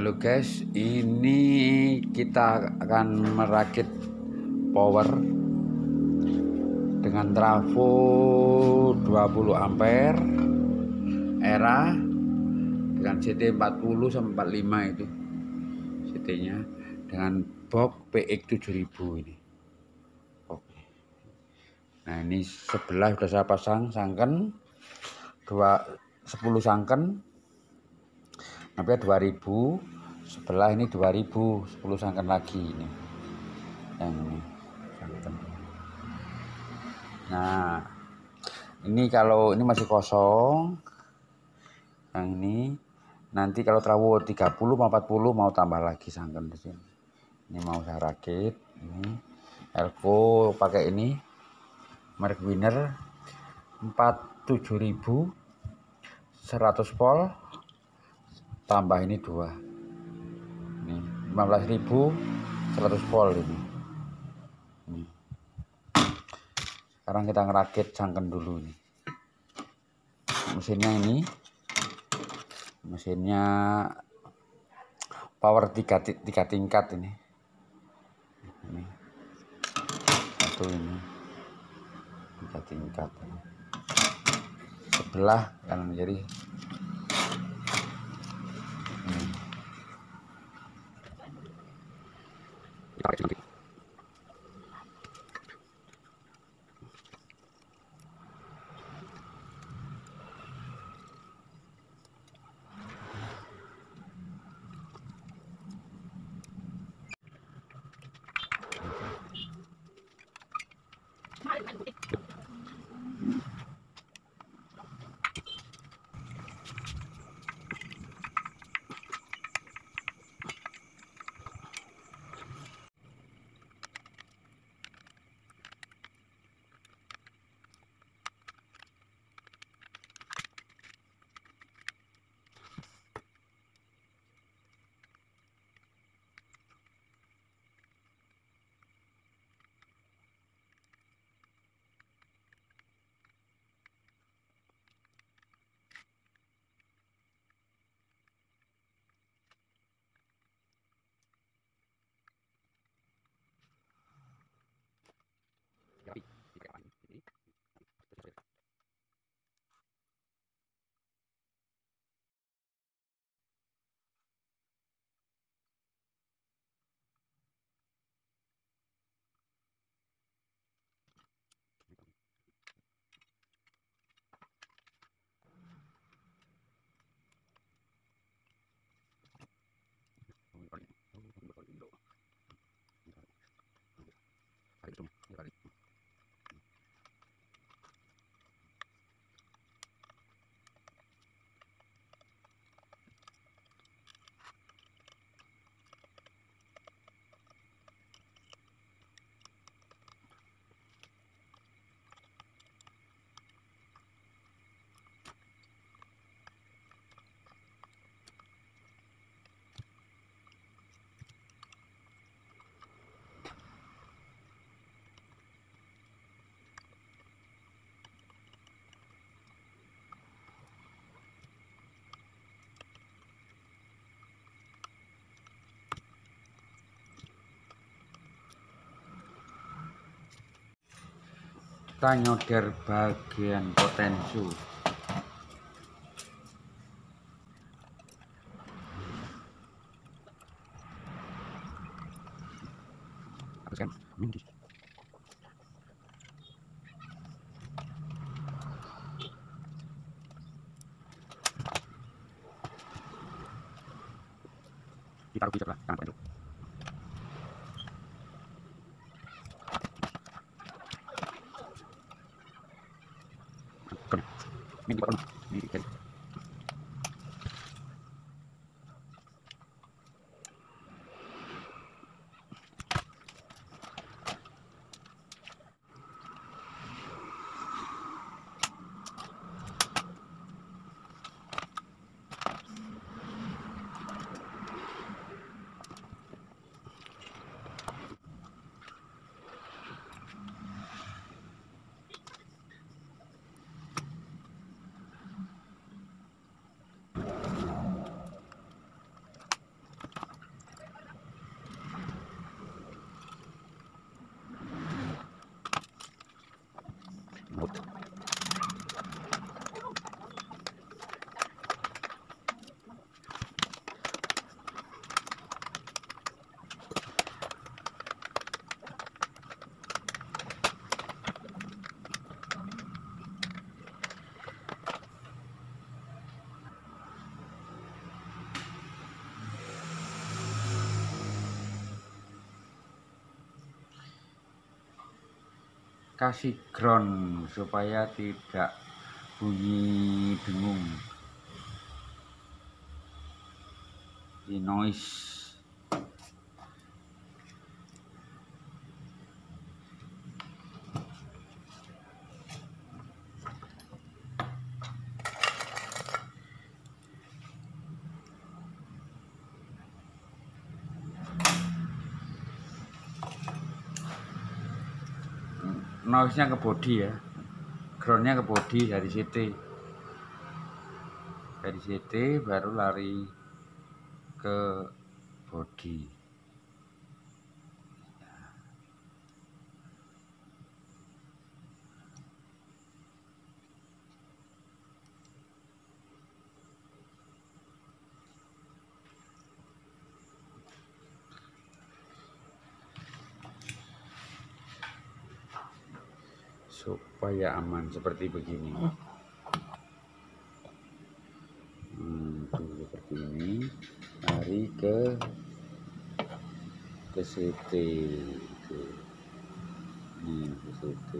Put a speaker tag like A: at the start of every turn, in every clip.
A: Halo guys, ini kita akan merakit power dengan trafo 20 ampere era dengan CT 40 sampai 45 itu CT-nya, dengan box PX 7000 ini. Oke. Nah, ini sebelah sudah saya pasang sangken 10 sangken, sampai 2000, sebelah ini 2000, 10 sangken lagi ini. Yang ini sangken. Nah, ini kalau ini masih kosong, yang ini nanti kalau trafo 30 40 mau tambah lagi sangken di sini. Ini mau saya rakit, ini Elko pakai ini merek Winner 47000 100 volt, tambah ini 2, ini 15.000 100 volt ini. Sekarang kita ngerakit sangken dulu nih. Mesinnya ini, mesinnya power 3 tingkat ini. Ini satu, ini 3 tingkat. Sebelah kanan kiri. Kita rakit nanti. Kita nyoder bagian potensi. Habiskan minggi. Ditaruh di sebelah kanan potensi. Minggi potong di kiri. kasih ground supaya tidak bunyi dengung di noise. Noise-nya ke body ya, groundnya ke body dari CT baru lari ke body. Supaya aman seperti begini. Seperti ini, lari ke CT. Ini ke CT.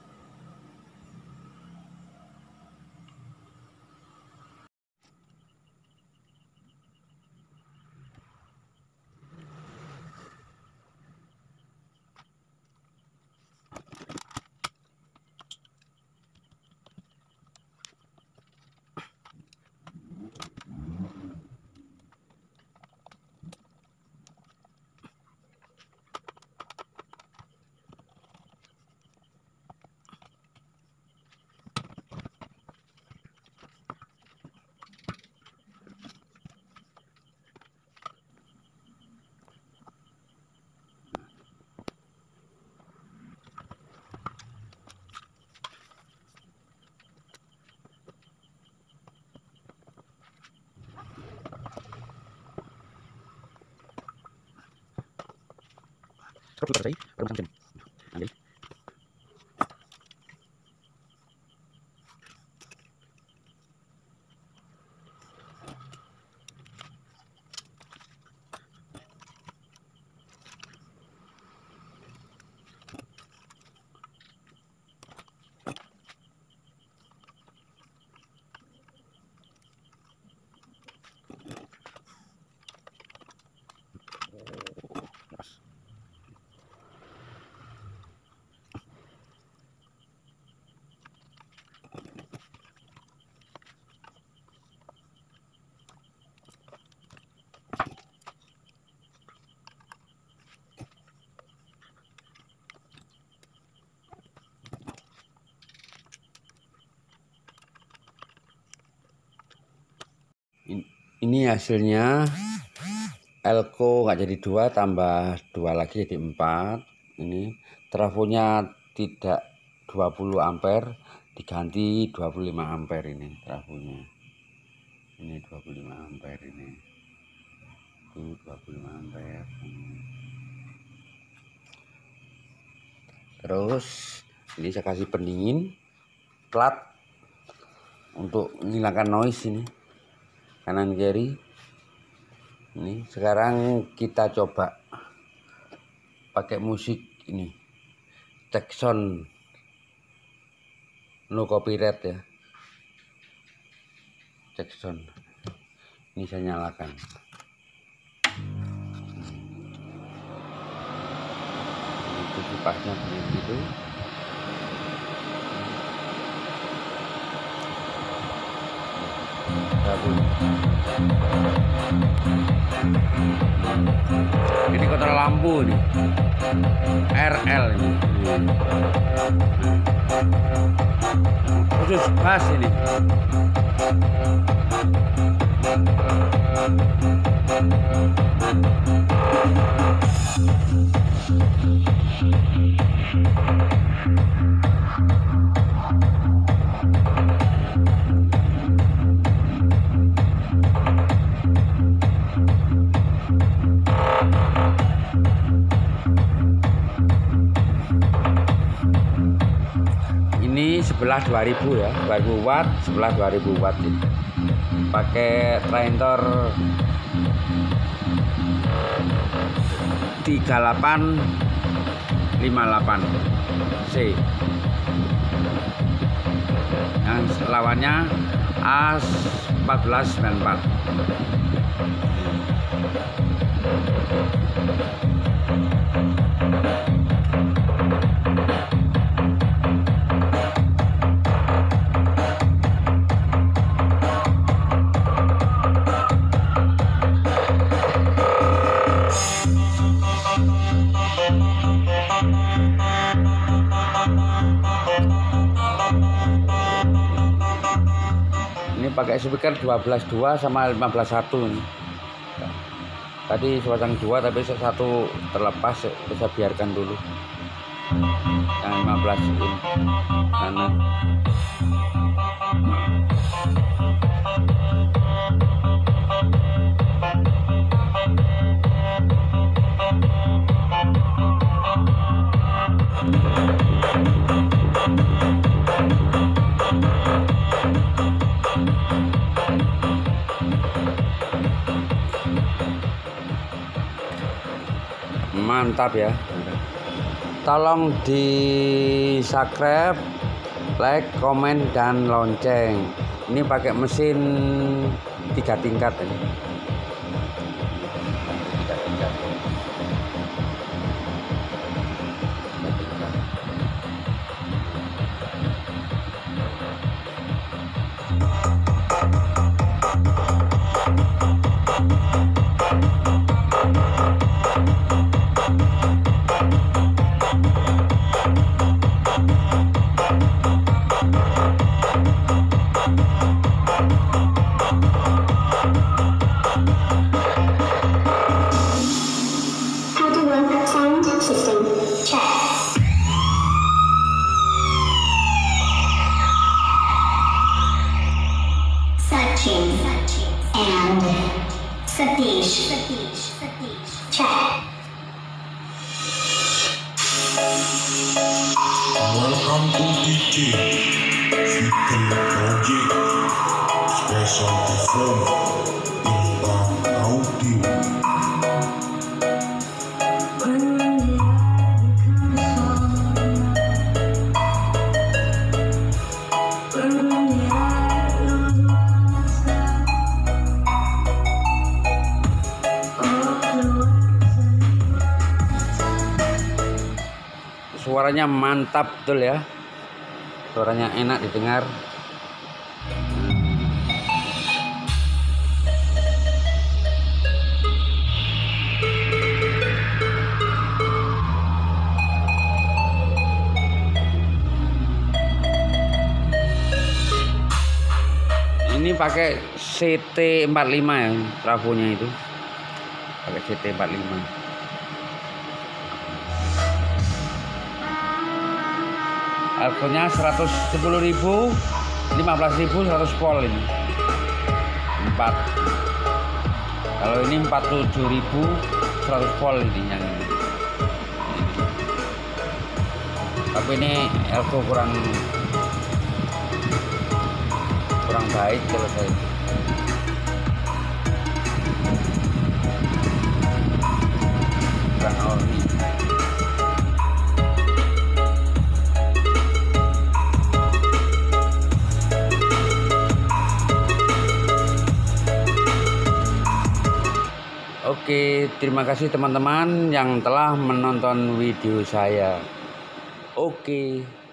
A: Selesai, baru sampai. Ambil. Ini hasilnya, elko nggak jadi 2 tambah 2 lagi jadi 4. Ini trafonya tidak 20 ampere diganti 25 ampere ini trafonya. Ini 25 ampere ini. Itu 25 ampere. Terus ini saya kasih pendingin plat untuk menghilangkan noise ini. Kanan kiri. Ini sekarang kita coba pakai musik ini, tech sound, no copyright ya, tech sound. Ini saya nyalakan. Itu kipasnya begitu. Ini kontrol lampu nih, RL ini, khusus bass ini. Ini sebelah 2000 ya, 2000 watt, sebelah 2000 watt ini. Pakai Traintor 3858. C. Yang lawannya As 1494. Ini pakai speaker 12.2 sama 15.1 nih. Tadi pasang 2 tapi satu terlepas, bisa biarkan dulu. Yang 15 ini karena mantap ya. Tolong di subscribe, like, komen, dan lonceng. Ini pakai mesin 3 tingkat ini. 3 tingkat.
B: And Satish, check.
C: Welcome to DJ Fitel Project Special Perform Inbound Audio.
A: Suaranya mantap betul ya, suaranya enak didengar. Ini pakai CT45 ya, trafonya itu pakai CT45. Harganya 110.000, 15.000 100 volt ini 4. Kalau ini 47.000 100 volt ini yang ini. Tapi ini elko kurang baik kalau saya. Kurang ori. Oke, terima kasih teman-teman yang telah menonton video saya. Oke.